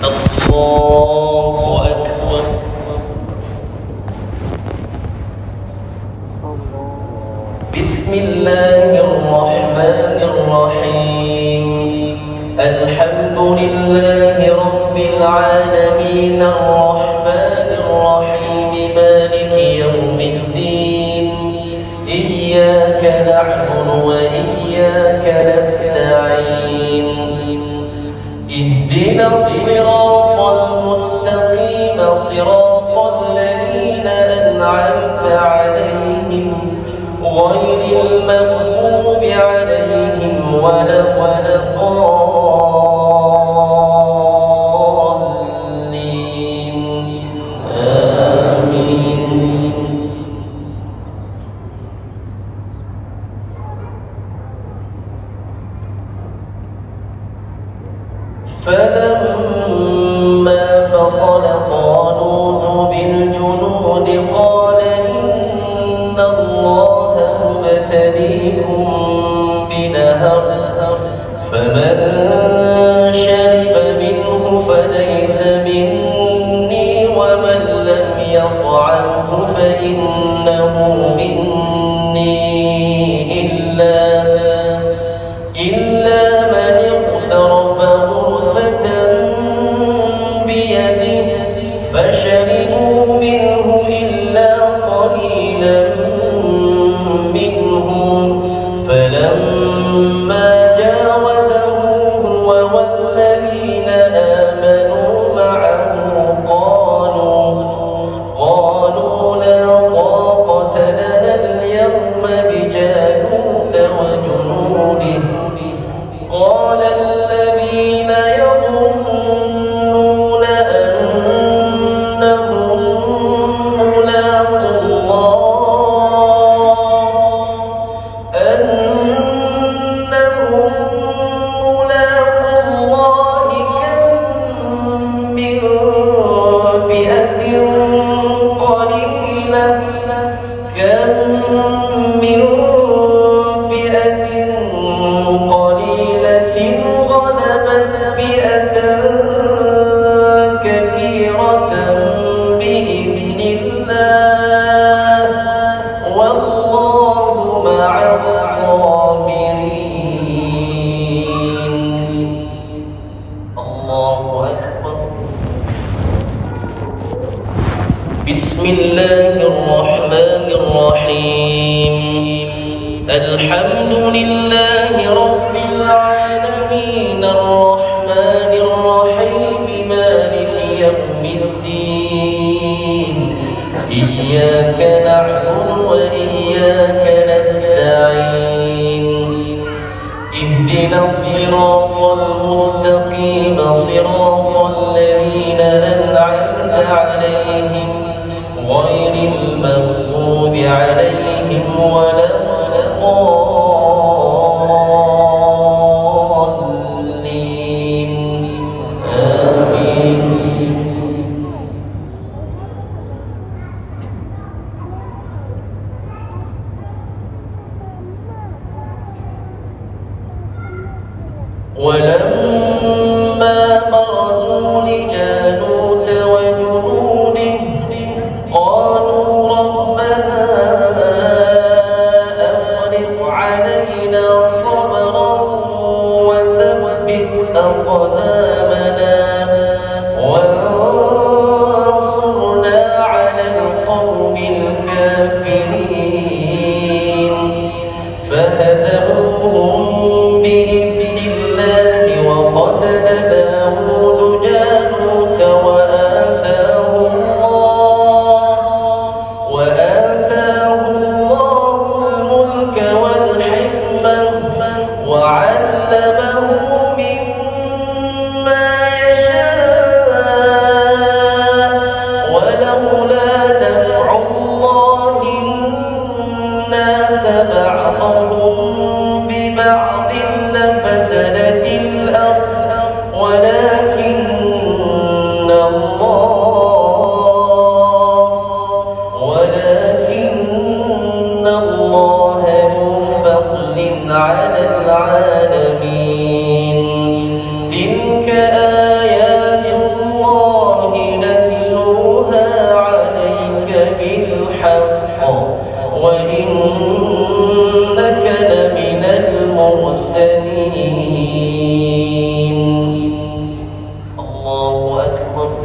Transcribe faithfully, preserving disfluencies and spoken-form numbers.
الله أكبر. بسم الله الرحمن الرحيم. الحمد لله رب العالمين الرحمن الرحيم مالك يوم الدين. إياك نعبد وإياك نستعين. اهدنا الصراط المستقيم صراط الذين أنعمت عليهم غير المغضوب عليهم ولا الضالين. آمين. فلما فصل طالوت بالجنود قال إن الله مبتليكم بنهر فمن شرب منه فليس مني ومن لم يطعمه فإنه مني إلا إلا من اغترف غرفة بيده فشربوا منه إلا قليلا منهم فلما جاوزه هو والذين آمنوا معه قالوا قالوا لا طاقة لنا اليوم بجالوت وجنوده. قال الذين يظنون أنهم ملاقو الله أنهم ملاقو الله كم من فئة قليلة كم من فئة قليلة غلبت فئة كثيرة بإذن الله والله مع الصابرين. الله أكبر. بسم الله الرحمن الرحيم. الحمد لله رب العالمين الرحمن الرحيم مالك يوم الدين. إياك نعبد وإياك نستعين. اهدنا الصراط المستقيم صراط الذين أنعمت عليهم غير المغضوب عليهم ولا الضالين. آمين. ولما برزوا لجالوت وجنوده قالوا ربنا أفرغ علينا صبرا وثبت أقدامنا وانصرنا على القوم الكافرين. فهزموهم بإذن الله وقتل داود جالوت وآتاه الله وآتاه الله الملك والحكمة وعلمه مما يشاء ولولا دفع الله الناس بعضهم ببعض لفسدت الأرض الله أكبر.